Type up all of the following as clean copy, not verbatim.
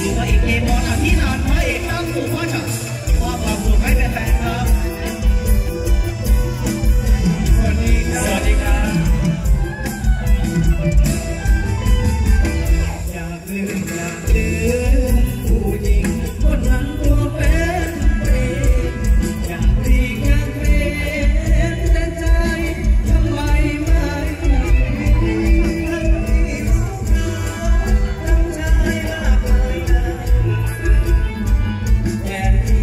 อยู่ว่าอีกเกมบอลที่นานพระเอกตั้งสู่พ่อจับมอบความสุขให้แฟนๆครับสวัสดีครับอยากลืมผู้หญิงคนนั้นตัวเป็นเองอยากเรียกอยากเรียนแต่ใจทำไมไม่ทั้งที่รู้งานทั้งใจลากไปแทนที่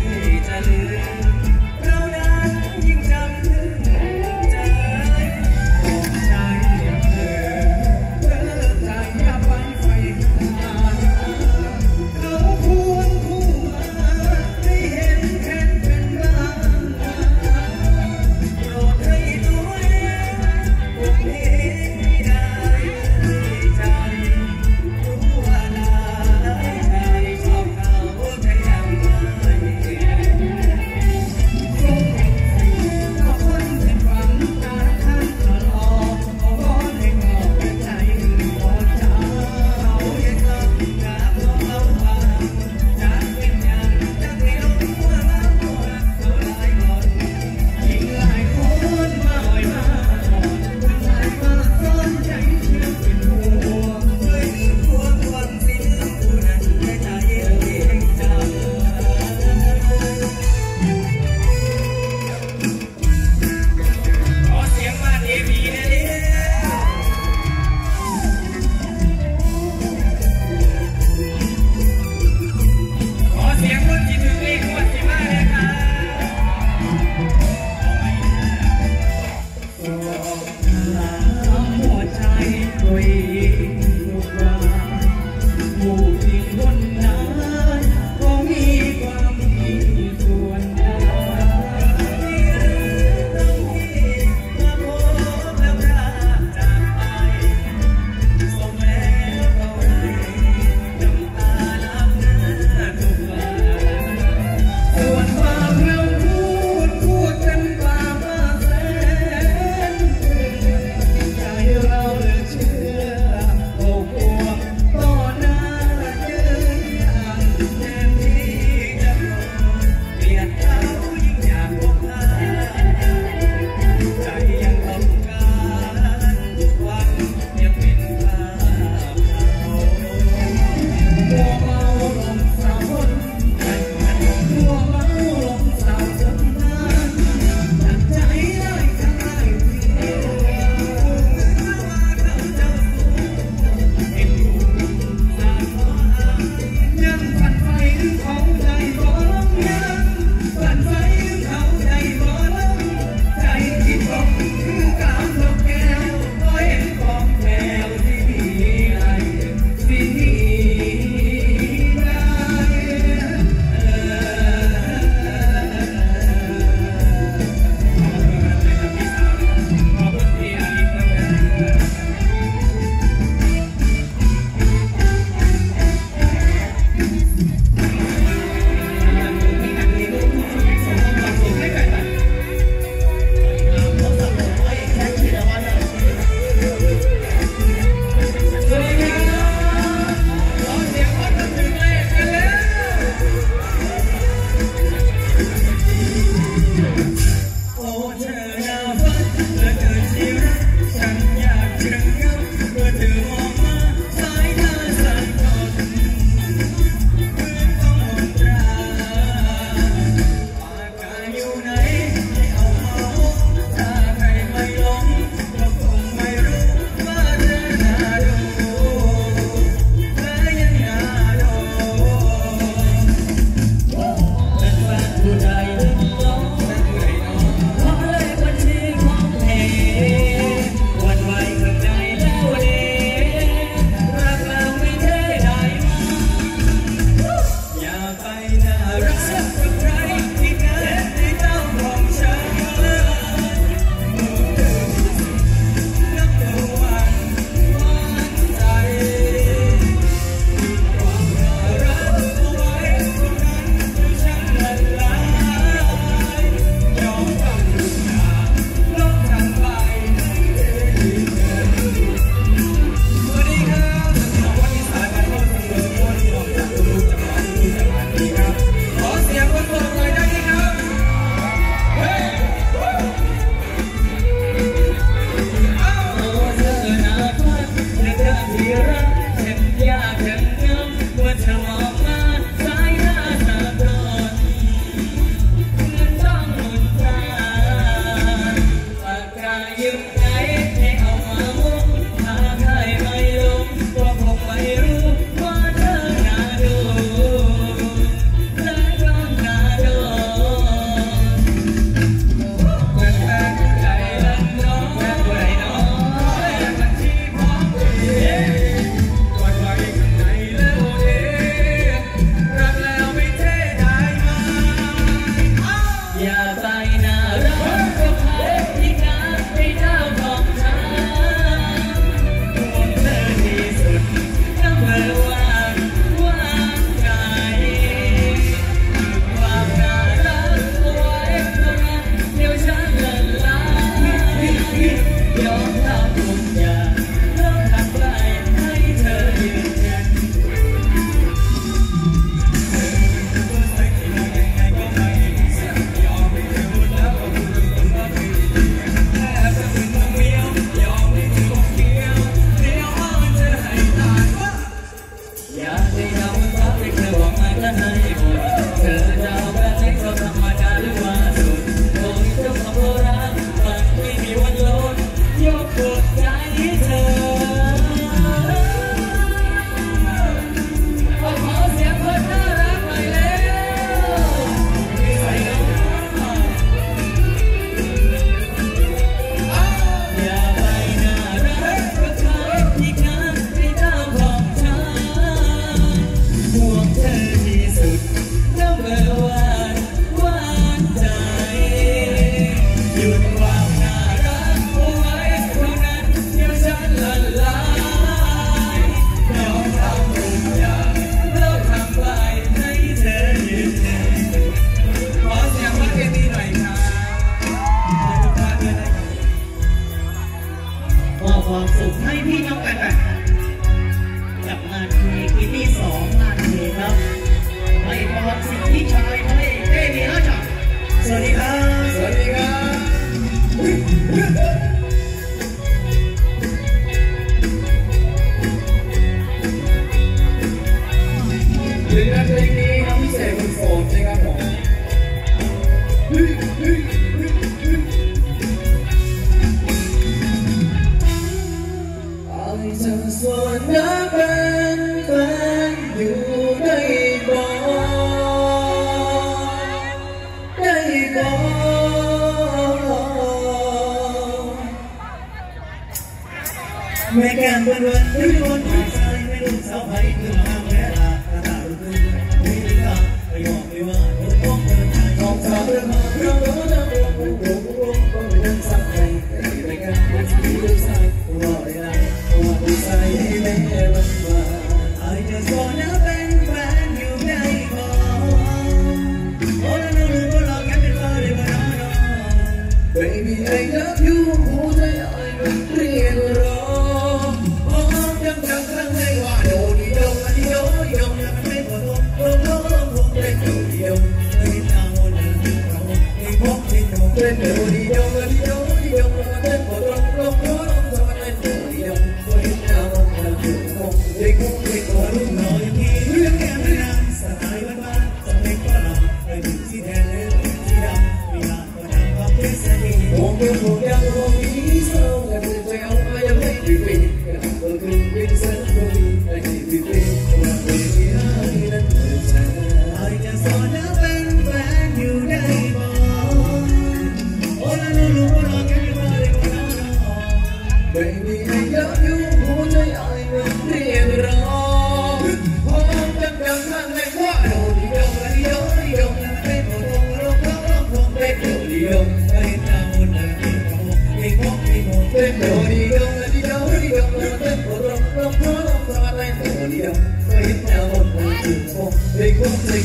แม่แก้มวันวันที่วันที่ใจไม่รู้สาวไผ่คือมาแม่ลาตาดูคือไม่ดีตาไม่ยอมไม่ว่าทุกคนเดินทางของสาวเดินมาเราเราเราเราก็ไม่ต้องสักใครแต่ที่ไม่กันไม่ที่รู้ใจรอได้ละว่าดูใจให้แม่วันมา I just wanna bang bang you ได้พอโอ้เรารู้ว่าเราแค่เป็นว่าได้บ้าง Baby I love you หัวใจเรียกร้องมองยังครั้งในว่าโดดีดงอันนี้โดดีดงแล้วมันไม่พอต้องเล่นโดดีดงไม่ตามวันนั้นเราไม่พบไม่ตรงเล่นโดดีดงอันนี้โดดีดงแล้วมันไม่พอต้องเล่นโดดีดงไม่ตามวันนั้นเราเด็กก็รู้น้อยที่เรื่องแค่ไม่นานสไตล์บ้านๆจะไม่ก็ลำไปถึงที่แดนเลยที่ดำไม่นานก็นั่งความเป็นสนิทมองยังมองยังมองที่เศร้าแต่เป็นใจเอาไปยังไม่ดีปีก็คือเป็นเส้นตรงนี้ไอ้ที่ปีว่าเป็นที่ให้นั้นเป็นฉัน I just wanna bang bang you ได้บ่โอ้ละรู้ว่าเราแค่ไม่ว่าได้บ่ Baby I love you หัวใจมันเรียกร้องพร้อมกันข้างในว่าโดดีดงดีดงดีดงแล้วไม่พอต้องเป็นโดดีดงไม่ตามวันนั้นไม่พบเป็นโดดีดงดีดงดีดงแล้วไม่พอต้องเป็นโดดีดงไม่ตามวันนั้นเด็ก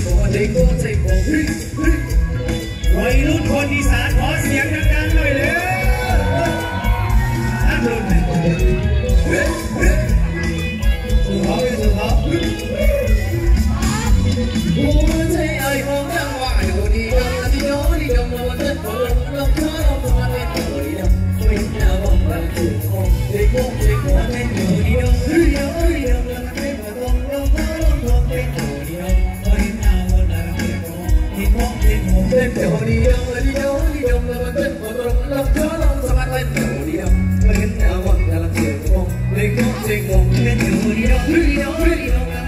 วัยรุ่นคนอีสานขอเสียงดังๆหน่อยเลยนั่งลงสุภาพหัวใจไอ้มองยังว่าโดดีดงดีดงดีดงแล้วไม่พอต้องเป็นโดดีดงไม่ตามวันนั้นเด็กเป็นโดดีดงดีดงดีดงแล้วไม่พอต้องเป็นโดดีดงไม่ตามวันนั้นเป็นโดดีดงดีดงแล้วมันพอต้องเป็นโดดีดงไม่ตามวันนั้นเป็นโดดีดงเป็นโดดีดง